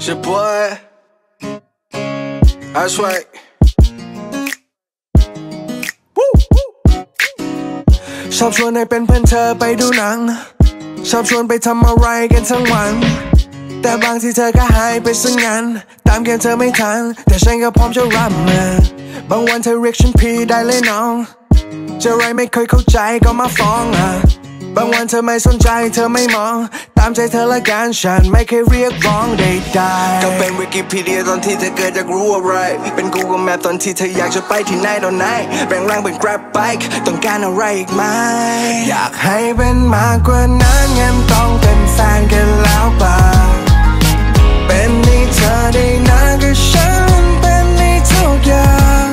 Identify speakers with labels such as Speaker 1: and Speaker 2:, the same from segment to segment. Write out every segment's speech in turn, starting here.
Speaker 1: It's your boy. That's right. Woo. ชอบชวนให้เป็นเพื่อนเธอไปดูหนังชอบชวนไปทำอะไรกันทั้งวันแต่บางทีเธอก็หายไปซะงั้นตามเกมเธอไม่ทันแต่ฉันก็พร้อมจะรับมือบางวันเธอเรียกฉันพี่ได้เลยน้องจะไรไม่เคยเข้าใจก็มาฟ้องบางวันเธอไม่สนใจเธอไม่มองตามใจเธอละกันฉันไม่เคยเรียกร้องใดๆก็เป็นวิกิพีเดียตอนที่เธอเกิดจากรู้อะไรเป็น Google Map ตอนที่เธออยากจะไปที่ไหนตอนไหนแปลงร่างเป็น Grab Bike ต้องการอะไรอีกไหมอยากให้เป็นมากกว่านั้นงั้นต้องเป็นแฟนกันแล้วป่ะเป็นนี่เธอได้นานก็ฉันเป็นนี่ทุกอย่าง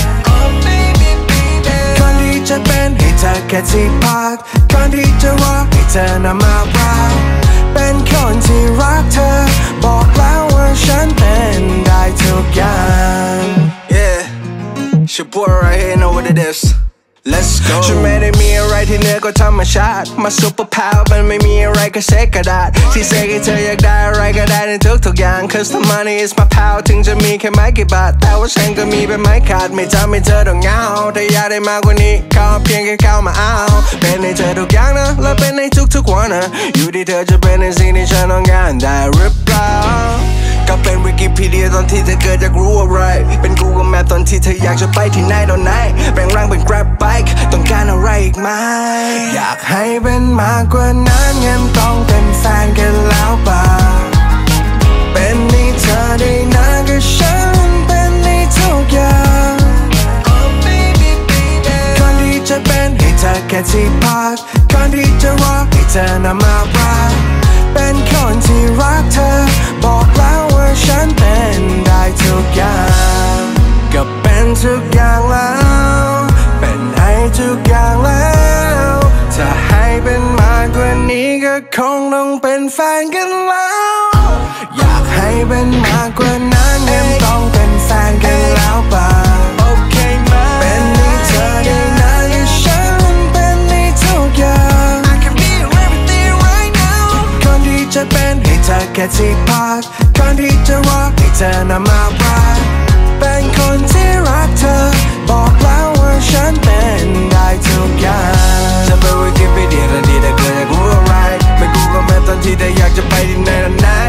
Speaker 1: คนที่จะเป็นให้เธอแค่ที่พักคนที่จะรอให้เธอนำมารักเป็นคนที่รักเธอบอกแล้วว่าฉันเป็นได้ทุกอย่าง Yeah, it's your boy right here, know what it is. Let's go ฉันไม่ได้มีอะไรที่เหนือกว่าธรรมชาติมาซุปเปอร์พาวมันไม่มีอะไรก็เซ็กกระดาษที่เซ็กให้เธออยากได้อะไรก็ได้ในทุกอย่าง Cause the money is my power ถึงจะมีแค่ไม่กี่บาทแต่ว่าฉันก็มีเป็นไม้ขาดไม่ทำให้เธอต้องเหงาถ้าอยากได้มากกว่านี้ก็เพียงแค่เข้ามาเอาเป็นให้เธอทุกอย่างนะและเป็นในทุกวันนะอยู่ที่เธอจะเป็นในสิ่งที่ฉันต้องการได้หรือเปล่าก็เป็นวิกิพีเดียตอนที่เธอเกิดจากรู้อะไรเป็น Google Map ตอนที่เธออยากจะไปที่ไหนตอนไหนแปลงร่างเป็น Grab Bike ต้องการอะไรอีกไหมอยากให้เป็นมากกว่านั้นงั้นต้องเป็นแฟนกันแล้วป่ะเป็นนี่เธอได้นานก็ฉันเป็นนี่ทุกอย่างคนที่จะเป็นให้เธอแค่ที่พักคนที่จะรอให้เธอนำมารักเป็นคนที่รักเธอบอกแล้วว่าฉันเป็นได้ทุกอย่างก็เป็นทุกอย่างแล้วเป็นให้ทุกอย่างแล้วถ้าให้เป็นมากกว่านี้ก็คงต้องเป็นแฟนกันแล้วอยากให้เป็นมากกว่านั้นยังต้องเป็นแฟนกันแล้วป่ะโอเคไหมเป็นนี่เธอได้นานก็ฉันเป็นนี่ทุกอย่างจะเป็นให้เธอแค่ที่พักคนที่จะรอให้เธอนำมารักเป็นคนที่รักเธอบอกแล้วว่าฉันเป็นได้ทุกอย่างจะเป็นวิกิพีเดียตอนที่เธอเกิดจากรู้อะไรเป็น Google Map ตอนที่เธออยากจะไปที่ไหนตอนไหน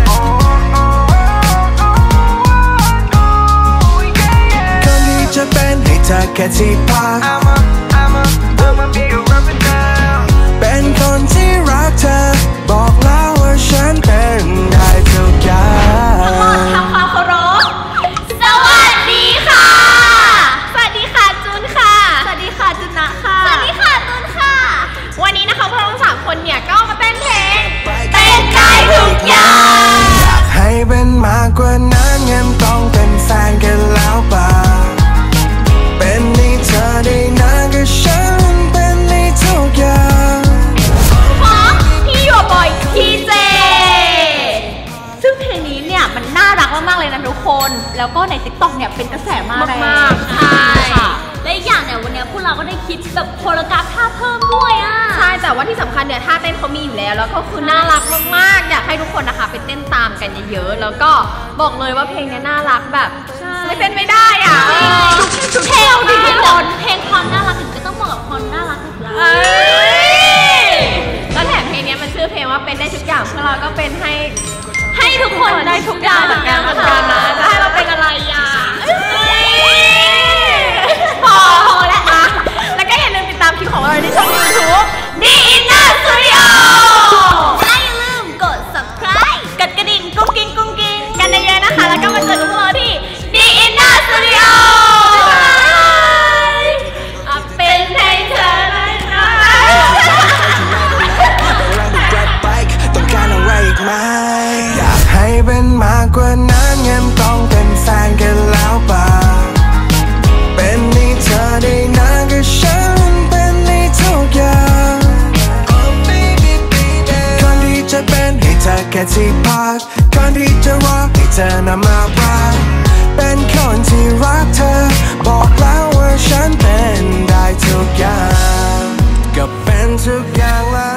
Speaker 1: คนที่จะเป็นให้เธอแค่ที่พักเป็นคนที่รักเธอบอกแล้วว่าฉันเป็นได้ทุกอย่าง
Speaker 2: ทั้งหมดทำความเคารพสวัสดีค่ะสวัสดีค่ะจุนค่ะสวัสดีค่ะจุนนะค่ะสวัสดีค่ะตุนค่ะวันนี้นะคะพวกเราทั้ง3คนเนี่ยก็มาเต้นเพลงเต้นได้ทุกอย่าง
Speaker 1: อยากให้เป็นมากกว่านั้นงั้นต้องเป็นแฟนกันแล้วป่ะเป็นนี่เธอได้นานก็ฉันเป็นนี่ทุกอย่าง
Speaker 2: บอยทีเจซึ่งเพลงนี้เนี่ยมันน่ารักมากๆเลยนะทุกคนแล้วก็ใน TikTok เนี่ยเป็นกระแสมากใช่และอีกอย่างเนี่ยวันนี้พวกเราก็ได้คิดแบบโคโรกราฟท่าเพิ่มด้วยใช่แต่ว่าที่สำคัญเนี่ยท่าเต้นเขามีอยู่แล้วก็คือน่ารักมากๆอยากให้ทุกคนนะคะไปเต้นตามกันเยอะๆแล้วก็บอกเลยว่าเพลงนี้น่ารักแบบไม่เต้นไม่ได้ทุกเพลงทุกคนเพลงความน่ารักถึงจะต้องเหมาะกับความน่ารักของเราแล้วแถมเพลงนี้มันชื่อเพลงว่าเป็นได้ทุกอย่างพวกเราก็เป็นให้ทุกคนได้ทุกอย่างเหมือนกันนะจะให้เราเป็นอะไรพอแล้วแล้วก็อย่าลืมติดตามคลิปของเราที่ช่อง YouTube The Inner Studio และอย่าลืมกด Subscribe กดกระดิ่งกุ้งกิ้งกันเยอะๆนะคะแล้วก็มาเจอกับพวกเราที่ The Inner Studio เป็นให้เธอเลยนะ
Speaker 1: อยากให้เป็นมากกว่านั้นงั้นต้องเป็นแฟนกันแล้วป่ะเป็นนี่เธอได้นานก็ฉันเป็นนี่ทุกอย่างคนที่จะเป็นให้เธอแค่ที่พักคนที่จะรอให้เธอนำมารักเป็นคนที่รักเธอบอกแล้วว่าฉันเป็นได้ทุกอย่างก็เป็นทุกอย่างแล้ว